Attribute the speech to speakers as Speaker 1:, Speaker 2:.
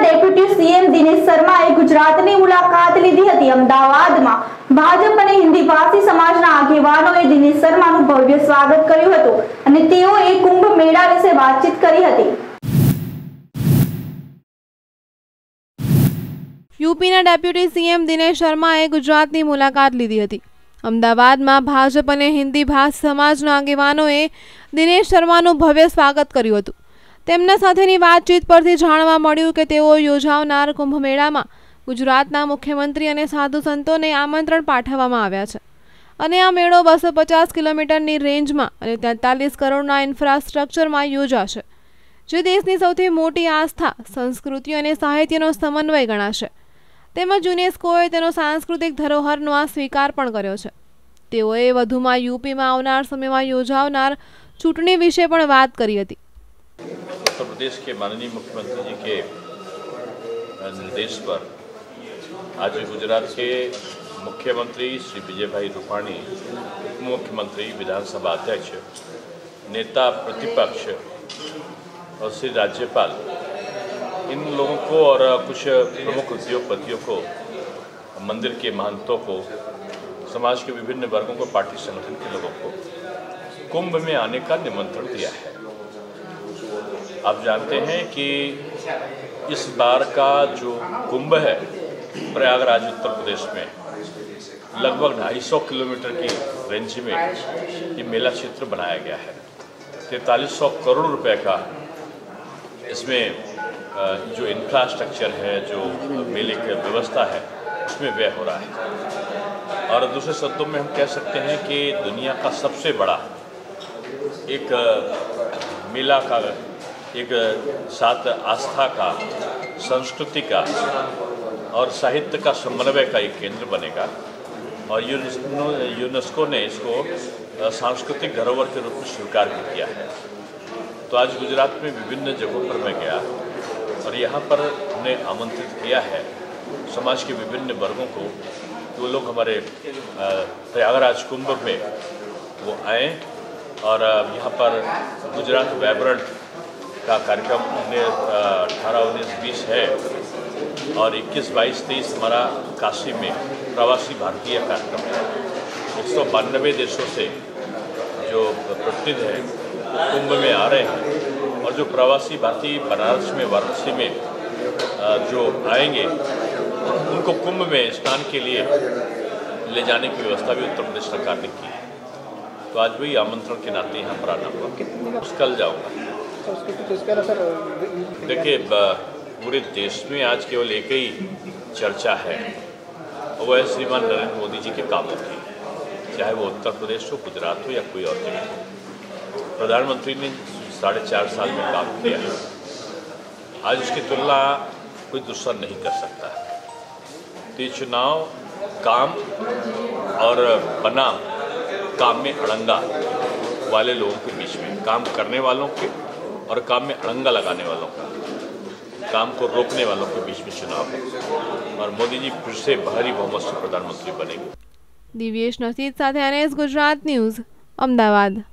Speaker 1: Deputy CM Dinesh શર્માએ ગુજરાતની મુલાકાત લીધી હતી। અમદાવાદમાં ભાજપ અને હિન્દી ભાષી સમાજના આગેવાનોએ દિનેશ શર્માનું ભવ્ય સ્વાગત કર્યું હતું અને તેઓએ કુંભ મેળા વિશે વાતચીત કરી હતી।
Speaker 2: यूपीના ડેપ્યુટી સીએમ દિનેશ શર્માએ ગુજરાતની મુલાકાત લીધી હતી। અમદાવાદમાં ભાજપ અને હિન્દી ભાષી સમાજના આગેવાનોએ દિનેશ શર્માનું ભવ્ય સ્વાગત કર્યું હતું। તેમના સાથેની વાતચીત પરથી જાણવા મળ્યું કે તેઓ યોજાનાર કુંભ મેળામાં ગુજરાતના મુખ્યમંત્રી અને સાધુ સંતોને આમંત્રણ પાઠવવામાં આવ્યા છે અને આ મેળો 250 કિલોમીટરની રેન્જમાં અને 43 કરોડના ઇન્ફ્રાસ્ટ્રક્ચરમાં યોજાશે, જે દેશની સૌથી મોટી આસ્થા, સંસ્કૃતિ અને સાહિત્યનો સમન્વય ગણાશે। તેમજ યુનેસ્કોએ તેનો સાંસ્કૃતિક ધરોહરનો આ સ્વીકાર પણ કર્યો છે। તેઓએ વધુમાં यूपीમાં આવનાર સમયમાં યોજાનાર ચૂંટણી વિશે પણ વાત કરી હતી।
Speaker 3: उत्तर प्रदेश के माननीय मुख्यमंत्री जी के निर्देश पर आज गुजरात के मुख्यमंत्री श्री विजय भाई रूपाणी, उप मुख्यमंत्री, विधानसभा अध्यक्ष, नेता प्रतिपक्ष और श्री राज्यपाल, इन लोगों को और कुछ प्रमुख उद्योगपतियों को, मंदिर के महंतों को, समाज के विभिन्न वर्गों को, पार्टी संगठन के लोगों को कुंभ में आने का निमंत्रण दिया है। आप जानते हैं कि इस बार का जो कुंभ है प्रयागराज उत्तर प्रदेश में लगभग 250 किलोमीटर की रेंज में ये मेला क्षेत्र बनाया गया है। 4300 करोड़ रुपए का इसमें जो इंफ्रास्ट्रक्चर है, जो मेले की व्यवस्था है, उसमें व्यय हो रहा है। और दूसरे शब्दों में हम कह सकते हैं कि दुनिया का सबसे बड़ा एक मेला का, एक साथ आस्था का, संस्कृति का और साहित्य का समन्वय का एक केंद्र बनेगा। और यूनेस्को ने इसको सांस्कृतिक धरोहर के रूप में स्वीकार भी किया है। तो आज गुजरात में विभिन्न जगहों पर मैं गया और यहाँ पर हमने आमंत्रित किया है समाज के विभिन्न वर्गों को, वो लोग हमारे प्रयागराज कुंभ में वो आएँ और यहाँ पर गुजरात वाइब्रेंट का कार्यक्रम 18, 19, 20 है और 21, 22, 23 हमारा काशी में प्रवासी भारतीय कार्यक्रम है। 192 देशों से जो प्रतिनिधि हैं कुंभ में आ रहे हैं और जो प्रवासी भारतीय बनारस में, वाराणसी में जो आएंगे उनको कुंभ में स्नान के लिए ले जाने की व्यवस्था भी उत्तर प्रदेश सरकार ने की है। तो आज वही आमंत्रण के नाते यहाँ पर आना हुआ। कल जाऊँगा। देखिए, पूरे देश में आज केवल एक ही चर्चा है, वो है श्रीमान नरेंद्र मोदी जी के कामों की, चाहे वो उत्तर प्रदेश हो, गुजरात हो या कोई और जगह। प्रधानमंत्री ने 4.5 साल में काम किया है। आज उसकी तुलना कोई दूसरा नहीं कर सकता। तो ये चुनाव काम और बनाम काम में अड़ंगा वाले लोगों के बीच में, काम करने वालों के और काम में अड़ंगा लगाने वालों का, काम को रोकने वालों के बीच में चुनाव है और मोदी जी फिर से भारी बहुमत से प्रधानमंत्री बनेंगे।
Speaker 2: दिव्येश नसीद साथे NS गुजरात न्यूज़, अमदावाद।